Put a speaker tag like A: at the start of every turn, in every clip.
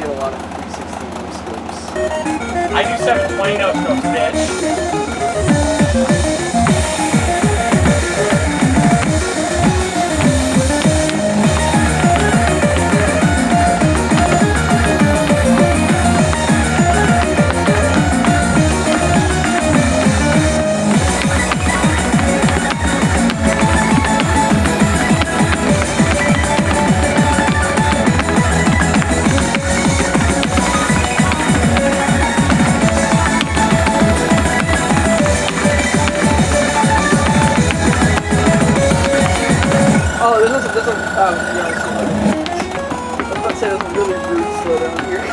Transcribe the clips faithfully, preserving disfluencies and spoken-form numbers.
A: get a lot of three sixty no scopes.
B: I do seven twenty no scopes, bitch.
A: Oh, this is, this is, um, yeah, this is like, I was about to say there's a really rude slow down here.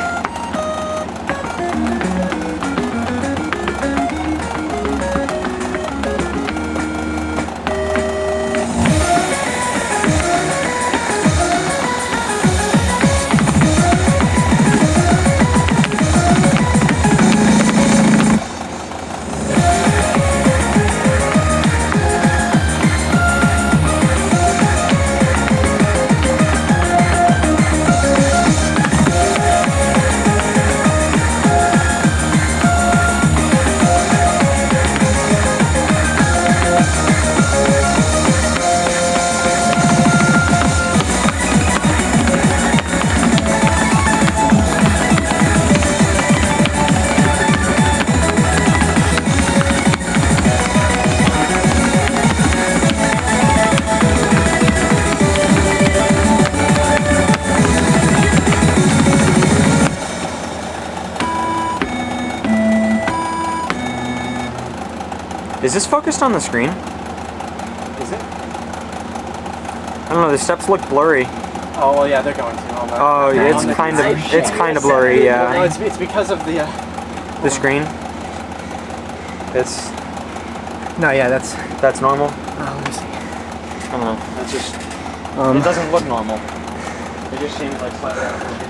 C: Is this focused on the screen?
A: Is it?
C: I don't know, the steps look blurry.
A: Oh, well, yeah, they're going to. On the,
C: Oh,
A: on
C: it's
A: the
C: kind of,
A: design.
C: it's kind of blurry, yeah.
A: No, it's, it's because of the, uh,
C: The screen? It's,
D: No, yeah, that's.
C: that's normal?
D: Uh, let me see.
C: I don't know, that's just,
D: Um,
C: it doesn't look normal. It just seems like slightly out of focus.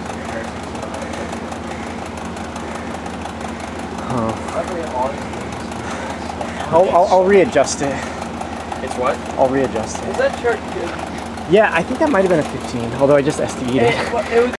D: Oh. I'll, I'll, I'll readjust it.
C: It's what?
D: I'll readjust it.
A: Was that chart good?
D: Yeah, I think that might have been a fifteen, although I just S D'd it.
A: It, it was